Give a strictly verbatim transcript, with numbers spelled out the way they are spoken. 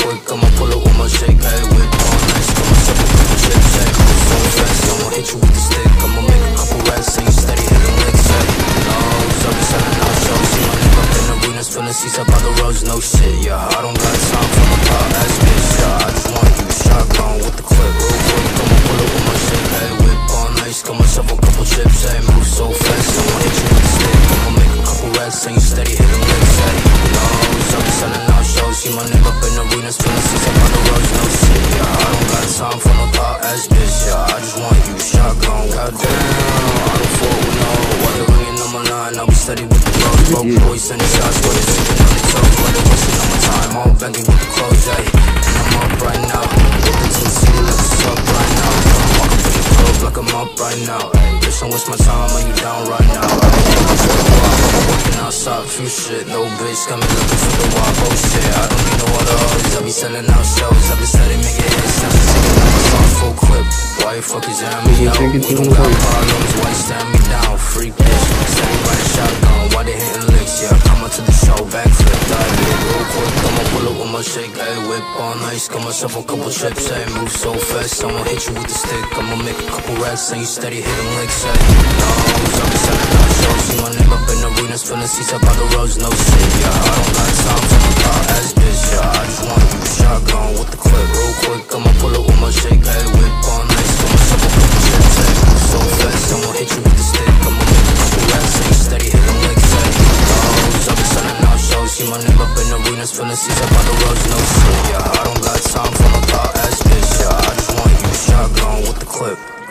quick, I'ma pull up with my shake. Hey, whip on nice, got myself a couple chips. Hey, move so fast, I'ma hit you with the stick. I'ma make a couple racks, and you steady hitting licks. Hey, nose, I'll be selling out shows. See my nigga up in arenas, filling seats up by the roads. No shit, yeah, I don't got time for no pop ass bitch. Yeah, I just want you shotgun with the clip real quick. I'ma pull up with my shake. Hey, whip on nice, got myself a couple chips. Hey, move so fast, I'ma hit you with the stick. I'ma make a couple racks, and you steady hitting licks. Hey, nose, I'll be selling out shows. See my nigga up in arenas, filling seats up by the roads. No shit, yeah, I don't got time for no thought ass bitch. Yeah, I just want you shotgun. Goddamn, I don't fuck with no. While you're ringing on my line, I'll be steady with the blows. Broke boys sending shots, but it's sitting on the toes. While they're wasting on my time, all Bentley with the clothes, ayy. And I'm up right now, with the two C, like what's up right now. I'm walking through the club like I'm up right now, ayy. Bitch, don't waste my time, are you down right now? I'm working outside, few shit, no bitch, got me looking for the wild, oh shit. I don't need no other hoes, I be selling out shows, I be steady making hits, now she's taking out my song full clip. Why you fucking jam me out? We don't got problems, why you stand me down? Freak bitch, steady riding shotgun, why they hitting licks? Yeah, come on to the show, backflip, dive in real quick, I'ma pull up with my shake, ayy, whip on nice, got myself a couple chips, ayy, move so fast, I'ma hit you with the stick, I'ma make a couple racks, and you steady hitting licks, ayy. Nose, I'll be selling out shows, see my nigga up in arenas, filling seats up by the roads, no shit, yeah, I don't got time for no thought ass bitch, yeah, I just want you shotgun with the clip real quick, I'ma pull up with my shake, ayy, whip on nice, got myself a couple chips, ayy, move so fast, I'ma hit you with the stick, I'ma make a couple racks, and you steady hitting licks, ayy. Nose, I'll be selling out shows, see my nigga up in arenas, filling seats up by the roads, no shit, yeah, I don't got time for no thought ass bitch, yeah, I just want you shotgun with the clip.